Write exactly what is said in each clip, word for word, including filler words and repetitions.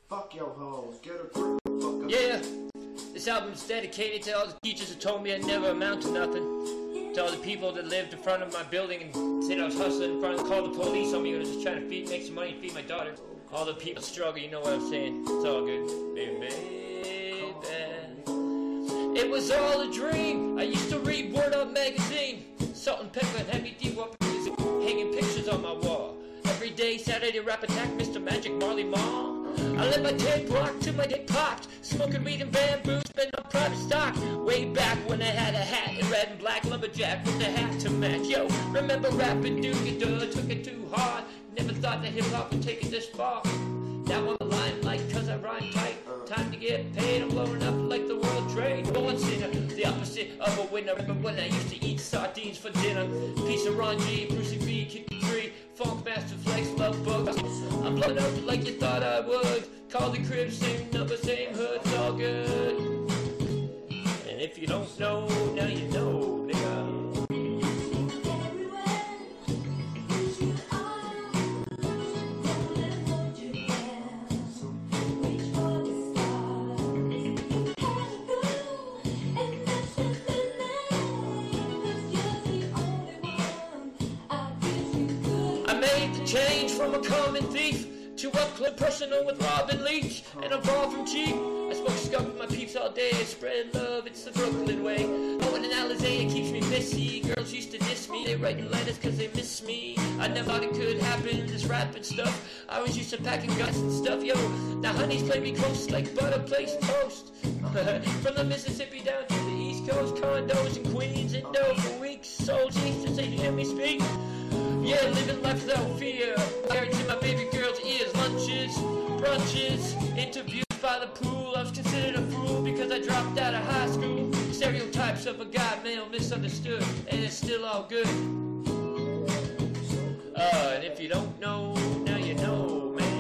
Fuck yo hoes, get a grip, fuck up. Yeah, this album's dedicated to all the teachers who told me I'd never amount to nothing. To all the people that lived in front of my building and said I was hustling in front of, called the police on me when I was just trying to feed, make some money and feed my daughter. All the people struggle, you know what I'm saying. It's all good, baby. It was all a dream. I used to read Word Up magazine. Salt and pepper and heavy D-Wop music, hanging pictures on my wall. Every day, Saturday rap attack, Mister Magic, Marley Marl. I let my tape rock till my dick popped. Smoking weed and bamboo, spending on private stock. Way back when I had a hat in red and black, lumberjack with a hat to match. Yo, remember rapping, dude, you duh, took it too hard. Never thought that hip-hop would take it this far. Now I'm the limelight cause I rhyme tight. Time to get paid, I'm blowing up like the World Trade. Born sinner, the opposite of a winner. Remember when I used to eat sardines for dinner? Piece of Ron G, Brucey B, Kid Three, Funk Master Flex, Love Bug. I'm blowing up like you thought I would. Call the crib, same number, same hood, it's all good. And if you don't know, now you know, nigga. Change from a common thief to up close personal with Robin Leach, and I'm far from cheap. I smoke skunk with my peeps all day, spread love, it's the Brooklyn way. Oh, and in Alizé it keeps me messy. Girls used to diss me, they writing letters cause they miss me. I never thought it could happen, this rapping stuff. I was used to packing guts and stuff, yo. Now honeys play me close like butter plays toast. From the Mississippi down to the East Coast, condos in Queens and dough for weeks. Soul Jesus, they hear me speak. Yeah, living life without fear. Married to my baby girl's ears. Lunches, brunches, interviews by the pool. I was considered a fool because I dropped out of high school. Stereotypes of a guy, male, misunderstood, and it's still all good. Uh, and if you don't know, now you know, man.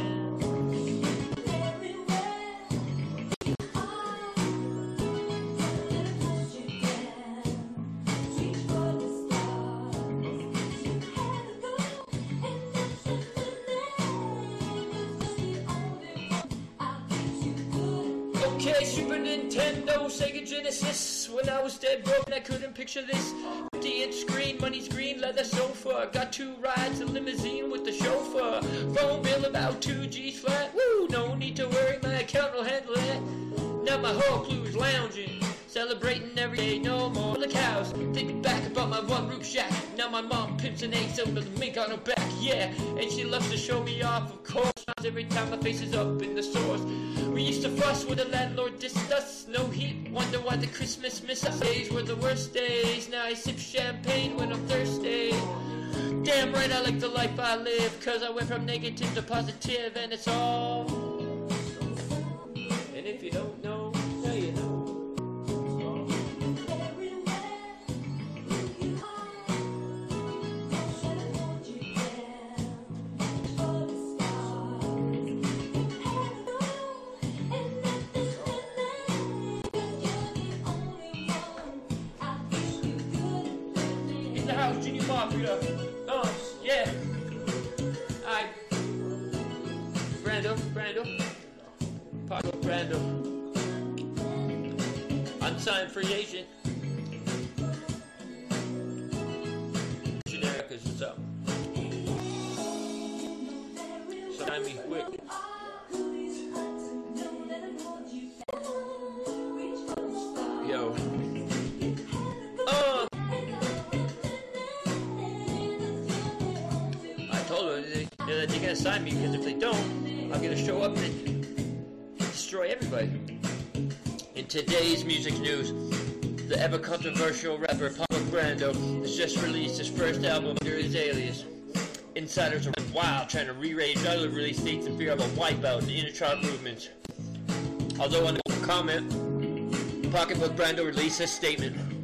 Okay, Super Nintendo, Sega Genesis. When I was dead broke and I couldn't picture this. fifty inch screen, money's green, leather sofa. Got two rides, a limousine with the chauffeur. Phone bill about two G's flat. Woo, no need to worry, my account will handle that. Now my whole crew's lounging, celebrating every day, no more the cows. Thinking back about my one roof shack. Now my mom pimps an ace over the mink on her back, yeah. And she loves to show me off, of course. Every time my face is up in the stores. We used to fuss when the landlord dissed us. No heat, wonder why the Christmas miss us. Days were the worst days. Now I sip champagne when I'm thirsty. Damn right I like the life I live, cause I went from negative to positive, and it's all. And if you don't know, now you know. Junior Mafia. Oh, yeah. Alright. Brando, Brando. Paco Brando. Unsigned free agent. Generic is up. Sign me quick. Yo. Oh. They're, they're gonna sign me because if they don't, I'm gonna show up and destroy everybody. In today's music news, the ever controversial rapper Paco Brando has just released his first album under his alias. Insiders are wild trying to re-raise other release dates in fear of a wipeout in inner chart movements. Although on the comment, Pocketbook Brando released a statement.